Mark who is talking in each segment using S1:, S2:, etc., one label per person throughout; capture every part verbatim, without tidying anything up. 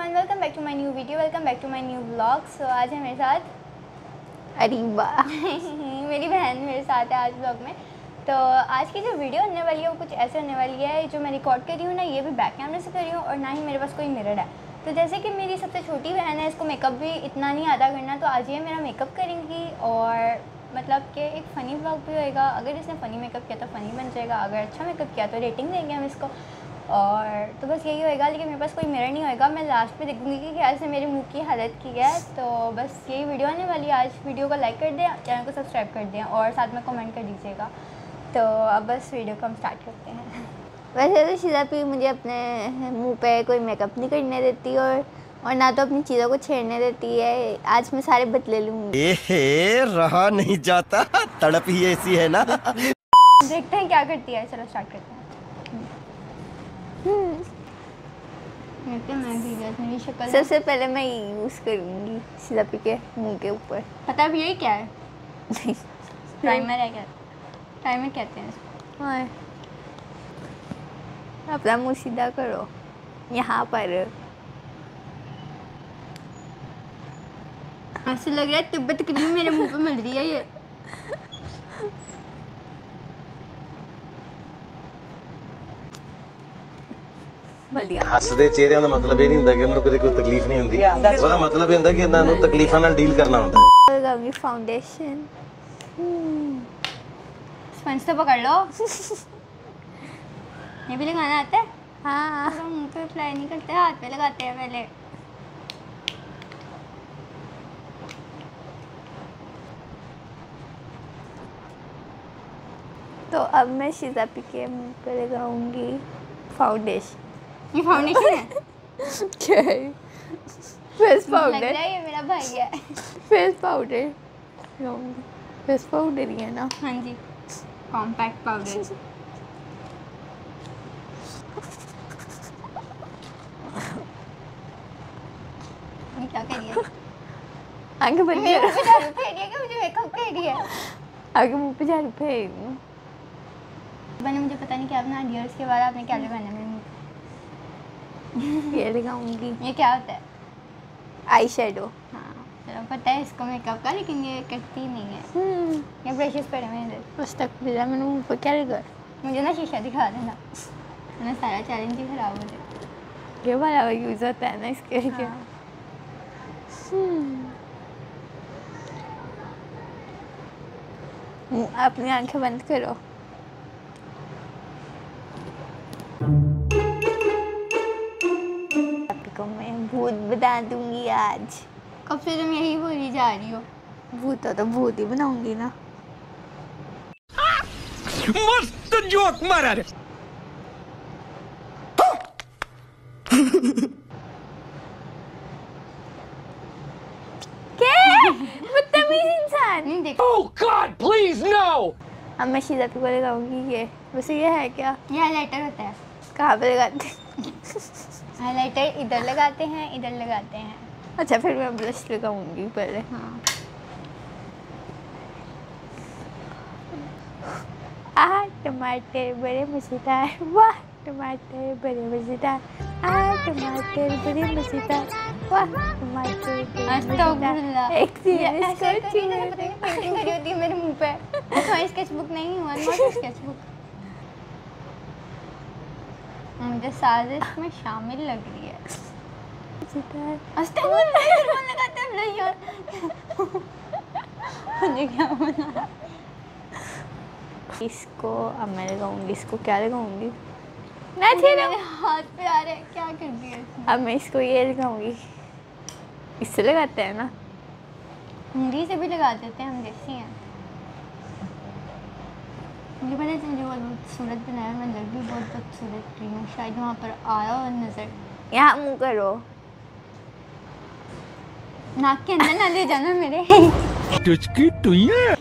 S1: Everyone, welcome back to my new video, welcome back to my new vlog. So आज है मेरे साथ
S2: अरीबा
S1: मेरी बहन मेरे साथ है आज व्लॉग में। तो आज की जो वीडियो होने वाली है वो कुछ ऐसे होने वाली है, जो मैं रिकॉर्ड कर रही हूँ ना, ये भी बैक कैमरे से कर रही हूँ और ना ही मेरे पास कोई मिरर है। तो जैसे कि मेरी सबसे छोटी बहन है, इसको मेकअप भी इतना नहीं आता करना, तो आज ये मेरा मेकअप करेंगी और मतलब कि एक फ़नी व्लॉग भी होएगा। अगर इसने फ़नी मेकअप किया तो फ़नी बन जाएगा, अगर अच्छा मेकअप किया तो रेटिंग देंगे हम इसको। और तो बस यही होएगा, लेकिन मेरे पास कोई मिरर नहीं होएगा। मैं लास्ट पे देखूँगी कि क्या से मेरे मुंह की हालत की है। तो बस यही वीडियो आने वाली है। आज वीडियो को लाइक कर दें, चैनल को सब्सक्राइब कर दें और साथ में कमेंट कर दीजिएगा। तो अब बस वीडियो को हम स्टार्ट करते हैं।
S2: वैसे तो शीजा भी मुझे अपने मुंह पे कोई मेकअप नहीं करने देती और और ना तो अपनी चीज़ों को छेड़ने देती है। आज मैं सारे बदले लूँगी।
S3: एहे, रहा नहीं जाता, तड़प ही ऐसी है ना।
S1: देखते हैं क्या करती है। चलो स्टार्ट करते हैं। मैं भी मेरी शक्ल
S2: सबसे पहले मैं ये यूज़ करूँगी शीजा के मुंह के ऊपर।
S1: पता भी यही क्या है? प्राइमर है क्या? प्राइमर कहते हैं इसको।
S2: हाँ, अपना मुँह सीधा करो यहाँ पर।
S1: ऐसे लग रहा है तिब्बत क्रीम मेरे मुंह पे मिल रही है ये।
S4: ਹੱਸਦੇ ਚਿਹਰਿਆਂ ਦਾ ਮਤਲਬ ਇਹ ਨਹੀਂ ਹੁੰਦਾ ਕਿ ਉਹਨਾਂ ਨੂੰ ਕਦੇ ਕੋਈ ਤਕਲੀਫ ਨਹੀਂ ਹੁੰਦੀ। ਉਹਦਾ ਮਤਲਬ ਇਹ ਹੁੰਦਾ ਕਿ ਇਹਨਾਂ ਨੂੰ ਤਕਲੀਫਾਂ ਨਾਲ ਡੀਲ करना ਹੁੰਦਾ है।
S2: लगाऊंगी फाउंडेशन।
S1: स्पंज तो पकड़ लो। ये भी लगाना आता है?
S2: हाँ,
S1: तो मुंह पे अप्लाई नहीं करते, हाथ पे लगाते हैं पहले।
S2: तो अब मैं शीजा के मुंह पे लगाऊंगी फाउंडेशन।
S1: ये फाउंडेशन है?
S2: क्या है? फेस
S1: लग
S2: पाउडर।
S1: रहा है ये मेरा भाई है।
S2: फेस पाउडर लगाऊंगी। फेस पाउडर ही है ना?
S1: हाँ जी, कॉम्पैक्ट पाउडर। ये क्या कर रही है?
S2: आगे बंद
S1: मेरे
S2: करो।
S1: मुंह पे झाड़ू फेर रही है कि मुझे मेकअप कर रही है?
S2: आगे मुंह पे झाड़ू फेर।
S1: मैंने मुझे पता नहीं क्या बना दिया, उसके बाद आपने क्या लगाना है मेरे मुंह
S2: ये लगाऊंगी।
S1: पे? ये क्या होता है?
S2: Eye shadow.
S1: हाँ चलो, पता है इसको मेकअप का, लेकिन ये करती नहीं है। ये ब्रशेस पड़े हुए हैं इधर।
S2: उस तक मिला मैंने मुंह पे क्या लगा?
S1: मुझे ना शीशा दिखा देना, मैंने सारा चैलेंज ही खराब हो जाए।
S2: ये वाला यूज होता है ना इसके लिए।
S1: हाँ।
S2: मुंह- अपनी आंखें बंद करो। आपको मैं भूत बना दूंगी आज।
S1: कब से तुम यही बोली जा रही हो?
S2: भूत हो तो भूत ही बनाऊंगी ना।
S3: मस्त जोक मारा रे।
S2: क्या? बदतमीज इंसान।
S1: नहीं देखो,
S3: Oh God, please no!
S2: अब मैं शीजा को लगाऊंगी ये। वैसे ये है क्या?
S1: ये हाइलाइटर होता है।
S2: कहाँ पे लगाते हैं?
S1: हाइलाइटर इधर लगाते हैं, इधर लगाते हैं।
S2: अच्छा, फिर मैं ब्रश लगाऊंगी पहले।
S1: हाँ।
S2: आ टमाटर बड़े मज़ेदार, वाह टमाटर बड़े मज़ेदार, आ टमाटर बड़े मज़ेदार, वाह टमाटर बड़े मज़ेदार। एक दिन
S1: ये ऐसे
S2: इसको
S1: करके
S2: छू-
S1: जैसे पता नहीं पेंटिंग करी होती है मेरे मुंह पे। अच्छा, स्केचबुक नहीं हुआ, नॉट स्केचबुक। मुझे साजिश में शामिल लग रही है।
S2: मज़ेदार।
S1: अस्तगफुरुल्लाह, कौन लगाता है ब्लश? मुझे क्या बोला?
S2: इसको अब मैं लगाऊंगी। इसको क्या लगाऊंगी?
S1: ना मेरे हाथ पे आ रहा है, क्या कर दिया इसने?
S2: अब मैं इसको ये लगाऊंगी। इससे लगाते हैं ना?
S1: उंगली से भी लगा देते हैं हम, देसी हैं। मुझे पता है जो बहुत खूबसूरत बनाया, मैं लग भी बहुत खूबसूरत रही हूँ। शायद वहाँ पर आया और नजर।
S2: यहाँ मुँह करो।
S1: नाक के अंदर ना ले जाना मेरे।
S3: टुचकी टुइया।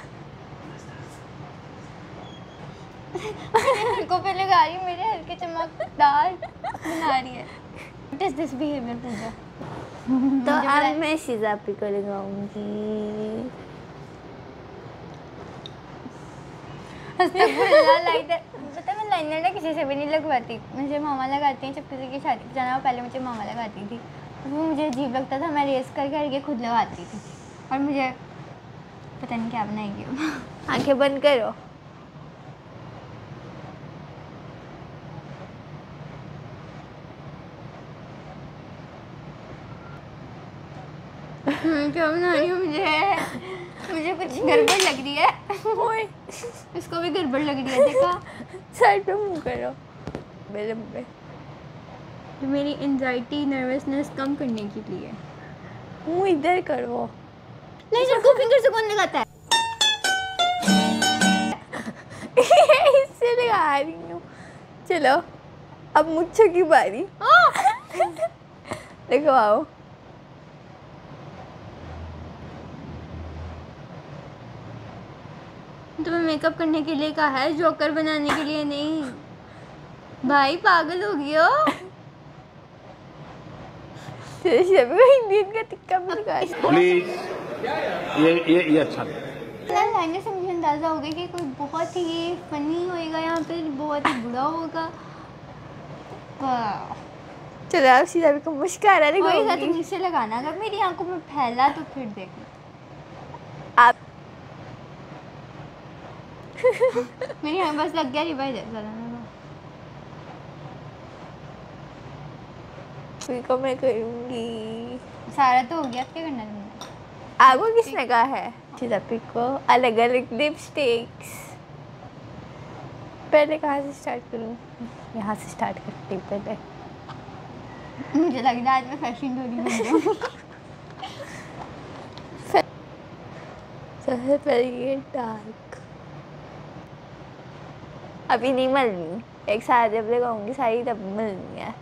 S1: को पे लगा रही, मेरे हल्के चमकदार बना रही है। What is this behavior, पूजा?
S2: तो अब मैं शीजा को लगाऊंगी।
S1: अस्तगफुरुल्लाह, लाइटर पता है मैं फाइनल ना किसी से भी नहीं लगवाती, मुझे मामा लगाती हैं। जब किसी की शादी पे जाना हो पहले मुझे मामा लगाती थी, वो मुझे अजीब लगता था, मैं रेस कर करके खुद लगाती थी और मुझे पता नहीं क्या बनाएगी।
S2: आंखें बंद करो।
S1: क्या बना रही हूँ? मुझे मुझे कुछ गड़बड़ लग रही है। इसको भी गड़बड़ लग रही है, देखा?
S2: साइड पे मुंह करो मेरे मुंह पे।
S1: तो मेरी एंजाइटी नर्वसनेस कम करने के लिए
S2: मुंह इधर करो।
S1: लेजर को फिंगर से कौन लगाता है?
S2: इससे लगा रही हूँ। चलो अब मुझे की बारी। देखो आओ।
S1: तुम्हें मेकअप करने के लिए कहा है, जोकर बनाने के लिए नहीं। भाई पागल हो गई हो?
S2: इंडियन का टिक्का भी लगा।
S5: प्लीज ये ये ये अच्छा
S1: लाइनर से मुझे अंदाजा हो गया कि कोई बहुत ही फनी होएगा, यहाँ पे बहुत ही बुरा होगा।
S2: चलो आप सीधा भी को मुस्कुरा रही
S1: हो। तुम इससे लगाना, अगर मेरी आंखों में फैला तो फिर देखना
S2: आप।
S1: मेरी आंख बस लग गया रे भाई, ज़्यादा ना
S2: को मैं करूँगी।
S1: सारा तो हो गया, क्या करना है तुमने?
S2: आपको किसने कहा है? सीधा को अलग अलग लिपस्टिक्स। पहले कहाँ से स्टार्ट करूँ? यहाँ से स्टार्ट करती हूँ पहले।
S1: मुझे लग रहा है आज मैं फैशन डोरी बन रही हूँ।
S2: सबसे पहले ये डार्क, अभी नहीं मलनी, एक साथ जब लगाऊंगी सारी तब मलनी है।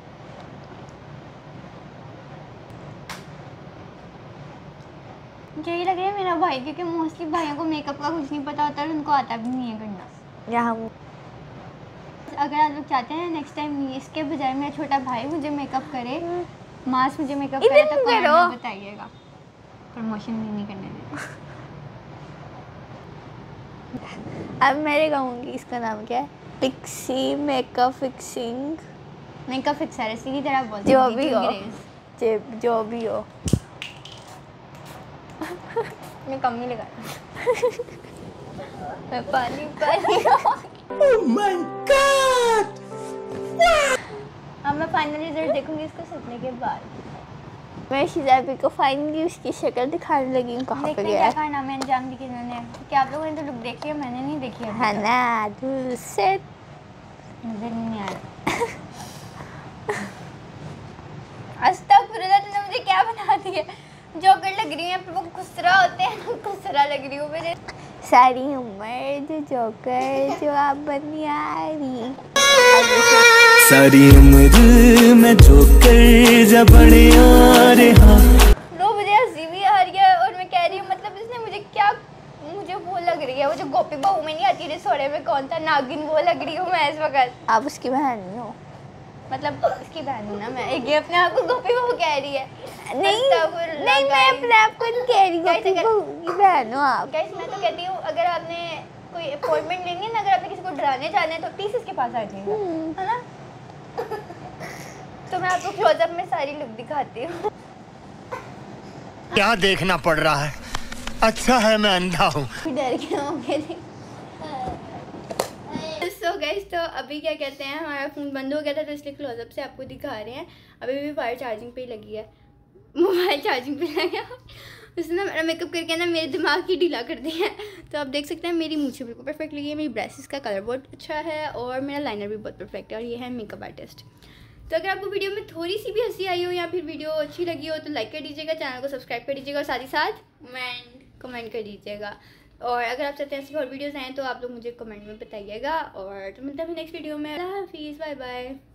S1: मुझे यही लग रहा है मेरा भाई, क्योंकि मोस्टली भाइयों को मेकअप का कुछ नहीं पता होता और उनको आता भी नहीं है करना।
S2: यहाँ
S1: अगर आप लोग चाहते हैं नेक्स्ट टाइम इसके बजाय मेरा छोटा भाई मुझे मेकअप करे, मास मुझे मेकअप करे, तो कमेंट में बताइएगा। प्रमोशन भी नहीं करने देते।
S2: अब मैं लगाऊंगी, इसका नाम क्या है? Pixie makeup fixing
S1: makeup fixer है, सीधी तरह बोलते
S2: जो भी हो, जो जो भी हो।
S1: मैं कम ही लगा मैं पानी पानी
S3: Oh my God!
S1: अब मैं फाइनल रिजल्ट देखूंगी इसको सपने के बाद।
S2: मैं शिजाबी को फाइनली उसकी शक्ल दिखाने लगी हूँ। कहाँ पे गया?
S1: क्या खाना में अंजाम दी किन्होंने? क्या आप लोगों ने तो लुक देखी है, मैंने नहीं देखी है।
S2: है ना, दूसरे
S1: नजर नहीं आ रहा। अस्तगफुरुल्लाह, तुमने मुझे क्या बना दिया? जोकर लग रही है, वो खुसरा होते हैं, खुसरा लग रही हूँ मेरे।
S2: सारी उम्र जो जोकर जो आप बनी आ रही।
S3: सारी उम्र मैं जोकर जब बड़े आ रहा।
S1: लो मुझे हंसी भी आ रही है और मैं कह रही हूँ, मतलब इसने मुझे क्या, मुझे वो लग रही है, वो जो गोपी बहू में नहीं आती रसोड़े में कौन था नागिन, वो लग रही हूँ मैं इस वक्त।
S2: आप उसकी बहन हो?
S1: मतलब उसकी बहन हूँ ना मैं। एक ये अपने आप को गोपी बहू कह रही है।
S2: नहीं नहीं, मैं अपने आप को नहीं कह रही, गोपी बहू की बहन हो आप।
S1: गाइस मैं तो कहती हूँ, अगर आपने कोई अपॉइंटमेंट लेनी है ना, अगर आपने किसी को डराने जाना है तो प्लीज इसके पास आ जाइएगा, है ना? तो मैं आपको क्लोजअप में सारी लुक दिखाती हूँ।
S3: क्या देखना पड़ रहा है? अच्छा है मैं अंधा हूँ।
S1: डर गया होंगे। सो गाइस, तो अभी क्या कहते हैं, हमारा फ़ोन बंद हो गया था तो इसलिए क्लोजअप से आपको दिखा रहे हैं। अभी भी वायर चार्जिंग पे ही लगी है, मोबाइल चार्जिंग पे लगा। उसने ना मेरा मेकअप करके ना मेरे दिमाग की ढीला कर दी है। तो आप देख सकते हैं मेरी मूंछें बिल्कुल परफेक्ट लगी है, मेरी ब्रेसेस का कलर बहुत अच्छा है और मेरा लाइनर भी बहुत परफेक्ट है और ये है मेकअप आर्टिस्ट। तो अगर आपको वीडियो में थोड़ी सी भी हंसी आई हो या फिर वीडियो अच्छी लगी हो तो लाइक कर दीजिएगा, चैनल को सब्सक्राइब कर दीजिएगा और साथ ही साथ कमेंट कमेंट कर दीजिएगा। और अगर आप चाहते हैं ऐसी और वीडियोज़ आएँ तो आप लोग मुझे कमेंट में बताइएगा। और तो मिलते हैं नेक्स्ट वीडियो में। अल्लाह हाफिज़, बाय बाय।